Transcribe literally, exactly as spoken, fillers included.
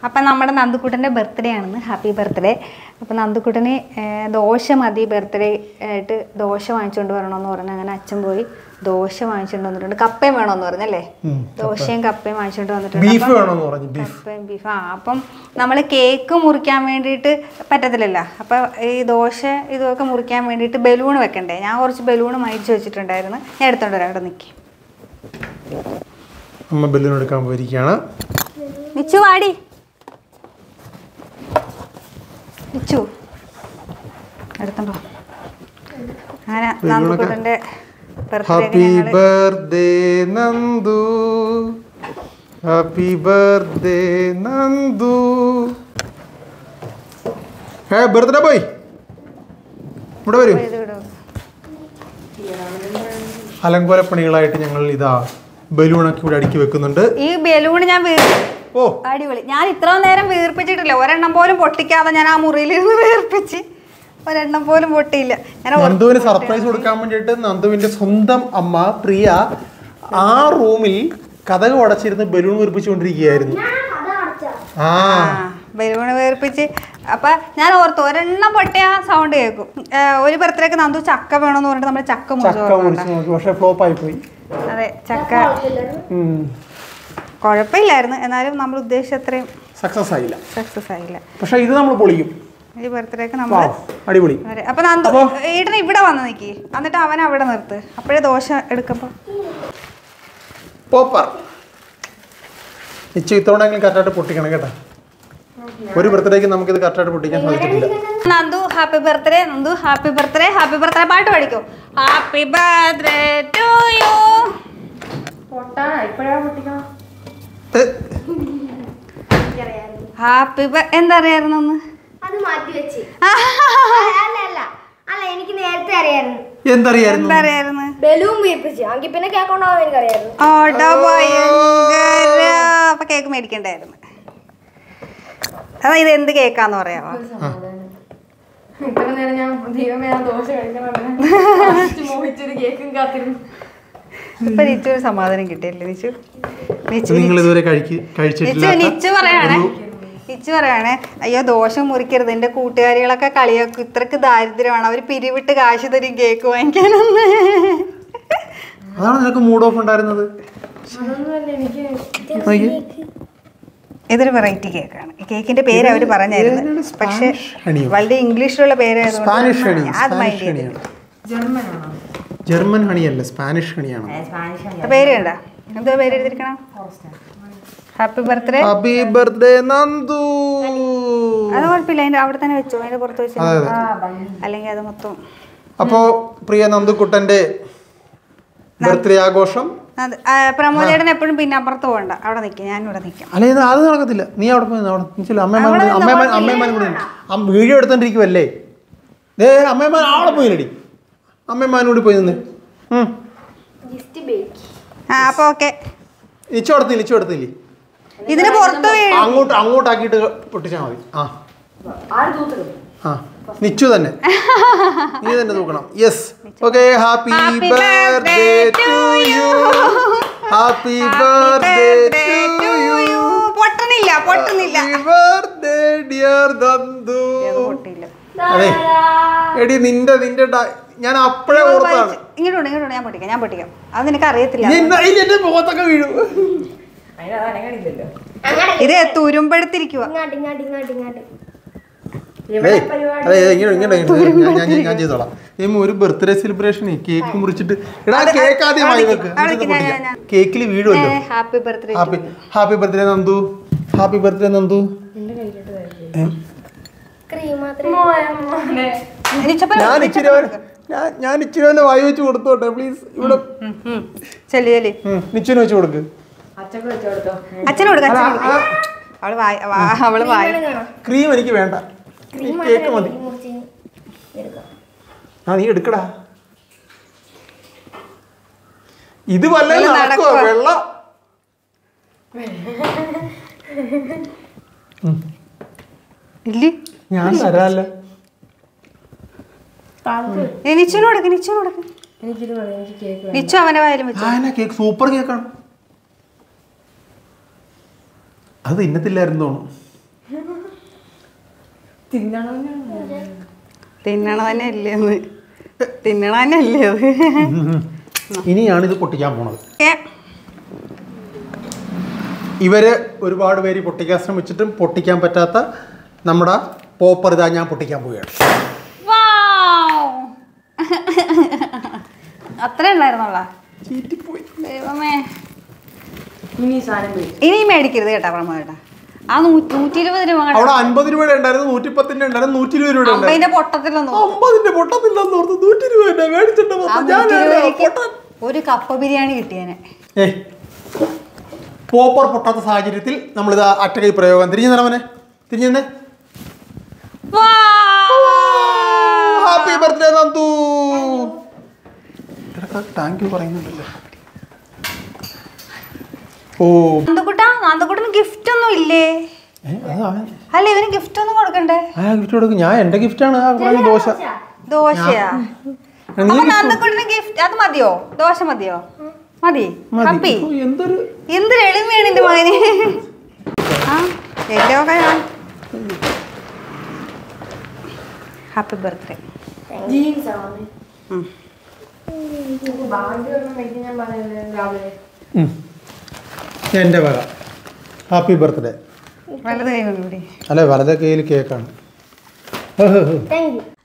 അപ്പം നമ്മുടെ നന്ദുക്കുട്ടൻ്റെ ബർത്ത്ഡേ ആണെന്ന്. Happy birthday. അപ്പം നന്ദുക്കുട്ടന് ദോശ മതി ബർത്ത്ഡേ ആയിട്ട്, ദോശ വാങ്ങിച്ചുകൊണ്ട് വരണമെന്ന് പറഞ്ഞു. അങ്ങനെ അച്ഛൻ പോയി ദോശ വാങ്ങിച്ചുകൊണ്ട് വന്നിട്ടുണ്ട്. കപ്പയും വേണമെന്ന് പറഞ്ഞല്ലേ? ദോശയും കപ്പയും വാങ്ങിച്ചുകൊണ്ട് വന്നിട്ടുണ്ട്. കപ്പയും ബീഫ്. ആ അപ്പം നമ്മൾ കേക്ക് മുറിക്കാൻ വേണ്ടിയിട്ട് പറ്റത്തില്ലല്ലോ. അപ്പം ഈ ദോശ ഇതൊക്കെ മുറിക്കാൻ വേണ്ടിയിട്ട് ബലൂൺ വെക്കണ്ടേ? ഞാൻ കുറച്ച് ബലൂൺ മേടിച്ച് വെച്ചിട്ടുണ്ടായിരുന്നു. ഞാൻ എടുത്തോണ്ട് വരാം. അവിടെ നിൽക്കി അമ്മ ബലൂൺ എടുക്കാൻ പോയിരിക്കുകയാണ്. നിച്ചു വാടി. നിച്ചു എടുത്തോ. അങ്ങനെ നന്ദുക്കുട്ടൻ്റെ happy birthday Nandu, happy birthday Nandu. Hey birthday boy, ഇവിടെ വരൂ. അലങ്കോലപ്പണികളായിട്ട് ഞങ്ങൾ ഇതാ ബലൂണൊക്കെ ഇവിടെ അടുക്കി വെക്കുന്നുണ്ട്. ഈ ബലൂൺ ഞാൻ ഓ അടിപൊളി. ഞാൻ ഇത്ര നേരം വീർപ്പിച്ചിട്ടില്ല. ഒരെണ്ണം പോലും പൊട്ടിക്കാതെ ഞാൻ ആ മുറിയിലിരുന്ന് വീർപ്പിച്ച് ഒരെണ്ണം പോലും പൊട്ടിയില്ല. നന്ദുവിന് സർപ്രൈസ് കൊടുക്കാൻ വേണ്ടിയിട്ട് നന്ദുവിന്റെ സ്വന്തം അമ്മ പ്രിയ ആ റൂമിൽ കതക് ഉടച്ചിരുന്ന് ബലൂൺ വീർപ്പിച്ചുകൊണ്ടിരിക്കുകയായിരുന്നു. ആ ബലൂൺ വീർപ്പിച്ച് അപ്പൊ ഞാൻ ഓർത്തു ഒരെണ്ണം പൊട്ടിയ സൗണ്ട് കേൾക്കും. ഒരു ബർത്ത്ഡേക്ക് നന്ദു ചക്ക വേണമെന്ന് പറഞ്ഞിട്ട് നമ്മൾ ചക്ക മുറിച്ചു, പക്ഷെ ഫ്ലോപ്പ് ആയി പോയി. അതെ, ചക്ക കുഴപ്പമില്ലായിരുന്നു. എന്നാലും നമ്മൾ ഉദ്ദേശിച്ച അത്രയും സക്സസ് ആയില്ല സക്സസ് ആയില്ല പക്ഷെ ഇത് നമ്മൾ പൊളിക്കും. ഈ ബർത്ത്ഡേക്ക് നമ്മൾ അടിപൊളി. അപ്പൊ നന്ദു ഈടനെ ഇവിടെ വന്ന് നിൽക്കി, എന്നിട്ട് അവൻ അവിടെ നിർത്ത്. അപ്പോഴേ ദോശ എടുക്കുമ്പോ പോപ്പർ ഇത്തവണയെങ്കിലും കറക്റ്റായിട്ട് പൊട്ടിക്കണം കേട്ടോ. ഒരു ബർത്ത്ഡേക്ക് നമുക്കിത് കറക്റ്റായിട്ട് പൊട്ടിക്കാൻ സാധിച്ചിട്ടില്ല. Nandu happy birthday. Nandu happy birthday. Happy birthday പാട്ട് പഠിക്കോ? Happy birthday to you. Happy എന്താ അറിയായിരുന്നു? എന്തറിയായിരുന്നു? അപ്പൊ കേക്ക് മേടിക്കണ്ടായിരുന്നു. അതാ ഇത് എന്ത് കേക്കാന്ന് പറയാമോ? ഇപ്പൊ നിച്ചു ഒരു സമാധാനം കിട്ടിയല്ലേ? നിച്ചു നിച്ചു പറയാണേ നിച്ചു പറയാണേ അയ്യോ ദോശ മുറിക്കരുത്, എന്റെ കൂട്ടുകാരികളൊക്കെ കളിയാക്കും, ഇത്രക്ക് ദാരിദ്ര്യമാണ്, അവര് പിരിവിട്ട് കാശ് തരും കേക്ക് വാങ്ങിക്കാനൊന്ന്. അതാണ് നിനക്ക് മൂഡ് ഓഫ് ഉണ്ടായിരുന്നത്. ഇതൊരു വെറൈറ്റി കേക്കാണ്. കേക്കിന്റെ പേര് അവര് പറഞ്ഞായിരുന്നു, പക്ഷെ വളരെ ഇംഗ്ലീഷിലുള്ള പേരായിരുന്നു. ജർമ്മൻ ഹണിയല്ല, സ്പാനിഷ് ഹണിയാണ്. പേര് കണ്ട എന്തോ പേര് എഴുതിയിരിക്കണം? Happy birthday. Happy birthday Nandu. അത് കുഴപ്പമില്ല, അതിന്റെ അവിടെ തന്നെ വെച്ചോ, അതിന്റെ പുറത്ത് വെച്ചു, അല്ലെങ്കിൽ അത് മൊത്തം. അപ്പോ പ്രിയ നന്ദുക്കുട്ടന്റെ ബർത്ത്ഡേ ആഘോഷം. പ്രമോദേടൻ എപ്പോഴും പിന്നെ അപ്പുറത്ത് പോകണ്ട, അവിടെ നിൽക്കും, ഞാൻ ഇവിടെ നിൽക്കാം. അല്ലെ അത് നടക്കത്തില്ല, നീ അവിടെ പോയി അവിടെ അമ്മയമ്മ അമ്മയമ്മ കൂടെ വീഡിയോ എടുത്തോണ്ടിരിക്കുവല്ലേ? ദേ അമ്മയമ്മ ആളെ പോയില്ലടി, അമ്മയമ്മൂടി പോയി നിന്ന്. ആ അപ്പൊ ഓക്കെ. ഇച്ചു കൊടുത്തില്ല ഇച്ചു കൊടുത്തില്ലേ? ഇതിന് പുറത്ത് അങ്ങോട്ട് അങ്ങോട്ടാക്കിയിട്ട് പൊട്ടിച്ചാൽ മതി. ആ ആ നിച്ചു തന്നെ, നീ തന്നെ തൂക്കണം. Yes okay. Happy birthday to you, happy birthday to you. പൊട്ടണില്ല പൊട്ടുന്നില്ല. Happy birthday dear Nandu. അതെ എടി നിന്റെ നിന്റെ ഞാൻ അപ്പഴേ ഓർത്താണ്. ഇങ്ങോട്ട് ഇങ്ങോട്ട് ഞാൻ പൊട്ടിക്കാം ഞാൻ പൊട്ടിക്കാം അത് നിനക്ക് അറിയത്തില്ല. എന്റെ മുഖത്തൊക്കെ വീഴും. ഇത് തുരുമ്പെടുത്തിരിക്കുക. ഞാൻ ചെയ്തോളാം. ഒരു ബർത്ത്ഡേ സെലിബ്രേഷൻ കേക്ക് മുറിച്ചിട്ട് എടാ കേക്ക് ആദ്യമായി വെക്ക്, കേക്കിൽ വീഴുമല്ലോ. Happy birthday. Happy happy birthday Nandu, happy birthday Nandu. ഞാൻ ഇച്ചിരി ഞാൻ ഇച്ചിരി തന്നെ വായി വെച്ച് കൊടുത്തോട്ടെ പ്ലീസ്. ഇവിടെ നിച്ചിന് വെച്ച് കൊടുക്ക്. അച്ഛന് കൊടുക്ക. അവള് ക്രീം എനിക്ക് വേണ്ട, കേക്ക് മതി. ആ നീ എടുക്കടാ. ഇത് വല്ലതും നടക്കുവോ? വെള്ളം ഇല്ലേ? ഞാൻ തരാല്ല. നിച്ചു കൊടുക്ക് നിച്ചു കൊടുക്ക്. നിച്ചു അവന്റെ വായിലും വെച്ചു. കേക്ക് സൂപ്പർ കേക്കാണ്. അത് തിന്നത്തില്ലായിരുന്നു തോന്നുന്നു. തിന്നണ തന്നെ അല്ലേ അത് തിന്നണ തന്നെ അല്ലേ അത് ഇനിയാണ് ഇത് പൊട്ടിക്കാൻ പോണത്. ഇവര് ഒരുപാട് പേര് പൊട്ടിക്കാൻ ശ്രമിച്ചിട്ടും പൊട്ടിക്കാൻ പറ്റാത്ത നമ്മുടെ പോപ്പർ ഇതാ ഞാൻ പൊട്ടിക്കാൻ പോവുകയാണ്. അത്ര ഉണ്ടായിരുന്നോളാ ദൈവമേ. ഇനി മേടിക്കരുത് കേട്ടാ പ്രമോദേട്ടാ. ആ നൂറ്റി ഇരുപത് രൂപ അവിടെ അൻപത് രൂപയുടെ ഉണ്ടായിരുന്നു, നൂറ്റി പത്തിന്റെ ഉണ്ടായിരുന്നു, നൂറ്റി ഇരുപത് രൂപയുടെ അമ്പതിന്റെ പൊട്ടത്തിലൊന്നും അമ്പതിന്റെ പൊട്ടത്തില്ലെന്ന് ഓർത്ത് നൂറ്റി രൂപ മേടിച്ചിട്ട് ഒരു കപ്പ ബിരിയാണി കിട്ടിയേനെ. ഏയ് പോപ്പർ പൊട്ടാത്ത സാഹചര്യത്തിൽ നമ്മളിത് അറ്റകൈ പ്രയോഗം തിരിഞ്ഞു തരാമനെ തിരിഞ്ഞു തന്നെ. Happy birthday Nandu. Thank you പറയുന്നുണ്ടല്ലോ. ഓ നന്ദുകുട്ടാ, നന്ദുകുട്ടന് ഗിഫ്റ്റ് ഒന്നും ഇല്ലേ? അല്ല ഇവന് ഗിഫ്റ്റ് ഒന്നും കൊടുക്കണ്ടേ? ഗിഫ്റ്റ് കൊടുക്കും. ഞാൻ എന്റെ ഗിഫ്റ്റ് ആണ് ദോശ. ദോശയാ? അപ്പൊ നന്ദുകുട്ടന് ഗിഫ്റ്റ് അത് മതിയോ? ദോശ മതിയോ? മതി. ഹാപ്പി. എന്തൊരു എന്തൊരു എളിമയാണ് എന്റെ മകന്. ആ എല്ലോ ഹാപ്പി ബർത്ത്ഡേ. എന്റെ വക ഹാപ്പി ബർത്ത്ഡേ. വലത് കൈ കൊണ്ടുകൂടി. അല്ലെ വലത് കയ്യിൽ കേക്കാണ്.